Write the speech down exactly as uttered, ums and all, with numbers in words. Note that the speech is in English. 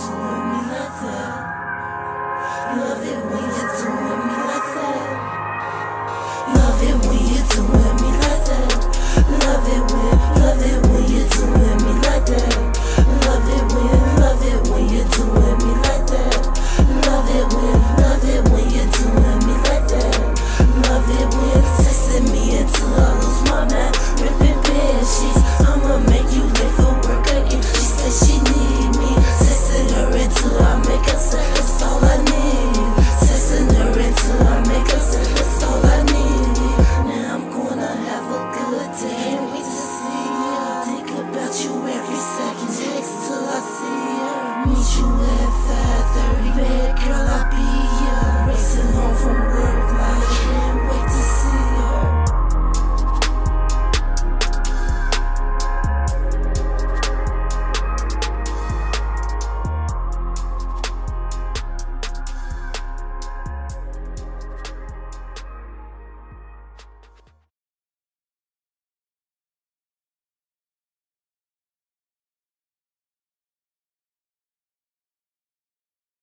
doing me like that. Love it when you're doing me like that. Love it when you're doing me like that. Love it when, love it when you're doing me like that. Love it when, love it when you're doing me like that. Love it when, love it when you're doing me like that. Love it when texting me until I lose my mind, ripping bed sheets.